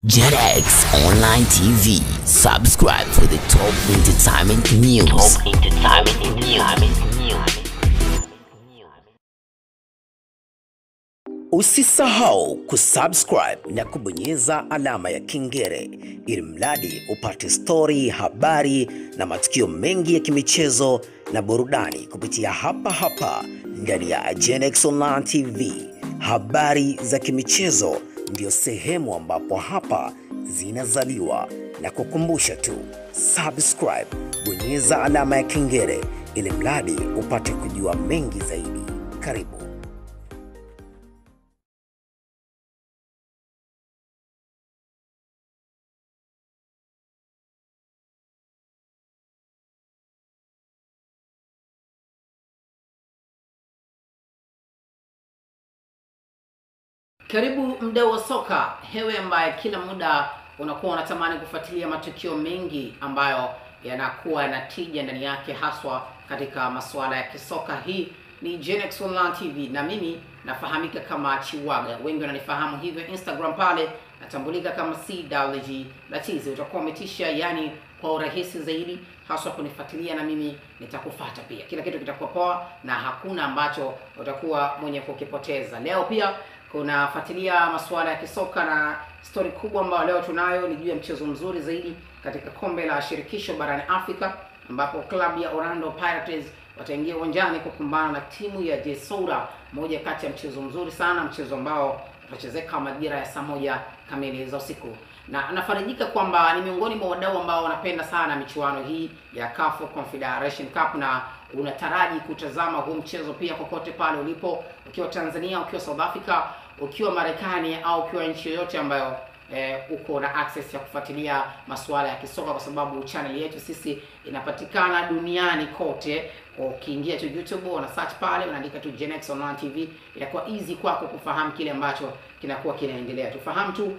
JetX Online TV. Subscribe for the top entertainment news. Usisahau kusubscribe na kubonyeza alama ya kengele ili mradi upate story, habari na matukio mengi ya kimichezo na burudani kupitia hapa ndani ya JetX Online TV. Habari za kimichezo ndio sehemu ambapo hapa zinazaliwa, na kukumbusha tu subscribe, bonyeza alama ya kengele ili mradi upate kujua mengi zaidi. Karibu. Karibu mdau wa soka, hewe ambaye kila muda unakuwa unatamani kufuatilia matukio mengi ambayo yanakuwa na tija ndani yake, haswa katika masuala ya kisoka. Hii ni JetX Online TV na mimi nafahamika kama Chiwaga. Wengi wananifahamu hivyo Instagram, pale natambulika kama CWG Latizi. Utakuwa umetisha yani kwa urahisi zaidi, haswa kunifuatilia na mimi nitakufuata pia. Kila kitu kitakuwa poa na hakuna ambacho utakuwa mwenye kukipoteza. Leo pia kunafuatilia masuala ya kisoka na story kubwa ambayo leo tunayo ni juu ya mchezo mzuri zaidi katika kombe la shirikisho barani Afrika, ambapo klabu ya Orlando Pirates wataingia uwanjani kukumbana na timu ya Jesoura, moja kati ya mchezo mzuri sana, mchezo ambao utachezeka majira ya saa 1 kamili za usiku. Na anafarijika kwamba ni miongoni mwa wadau ambao wanapenda sana michuano hii ya CAF Confederation Cup, na unataraji kutazama huu mchezo pia kokote pale ulipo, ukiwa Tanzania, ukiwa South Africa, ukiwa Marekani au ukiwa nchi yoyote ambayo uko na access ya kufuatilia masuala ya kisoka, kwa sababu channel yetu sisi inapatikana duniani kote. Ukiingia tu YouTube una search pale, unaandika tu JetX Online TV, itakuwa easy kwako kufahamu kile ambacho kinakuwa kinaendelea. Tufahamu tu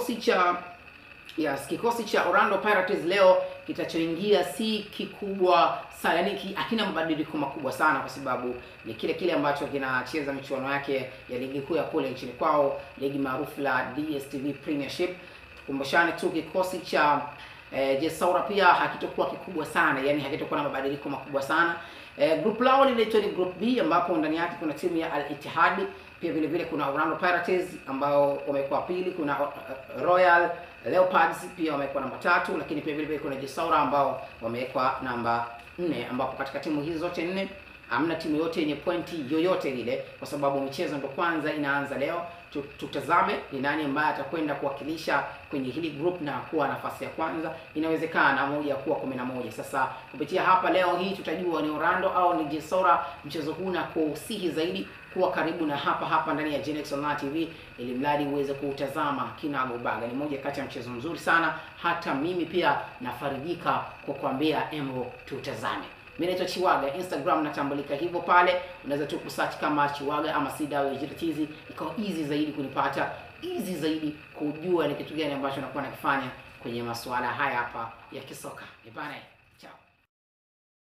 kikosi cha Orlando Pirates leo kitachoingia si kikubwa sana, yani hakina mabadiliko makubwa sana, kwa sababu ni kile ambacho kinacheza michuano yake ya ligi kuu ya kule nchini kwao, ligi maarufu la DStv Premiership. Tukumbushane tu kikosi cha Jesoura pia hakitokuwa kikubwa sana, yani hakitokuwa na mabadiliko makubwa sana. Group lao linaitwa ni Group B, ambapo ndani yake kuna timu ya Ittihad, pia vile kuna Orlando Pirates ambao wamekuwa pili, kuna Royal Leopards pia wamekuwa namba 3, lakini pia vile kuna Jesoura ambao wamekuwa namba 4, ambapo katika timu hizo zote 4 hamna timu yote yenye pointi yoyote ile, kwa sababu michezo ndio kwanza inaanza leo. Tutazame ni nani ambaye atakwenda kuwakilisha kwenye hili group na kuwa nafasi ya kwanza. Inawezekana moja kuwa 11. Sasa kupitia hapa leo hii tutajua ni Orlando au ni Jesoura mchezo huu, na kusihi zaidi kuwa karibu na hapa ndani ya JetX Online TV ili mradi uweze kuutazama kinagobaga. Ni moja kati ya mchezo mzuri sana, hata mimi pia nafarijika kwa kuambia embo tutazame. Mimi naitwa Chiwaga, Instagram natambulika hivyo pale, unaweza tu kusearch kama Chiwaga ama CWG Latizi, iko easy zaidi kunipata, easy zaidi kujua ni kitu gani ambacho nakuwa nakifanya kwenye masuala haya hapa ya kisoka. Ni bana.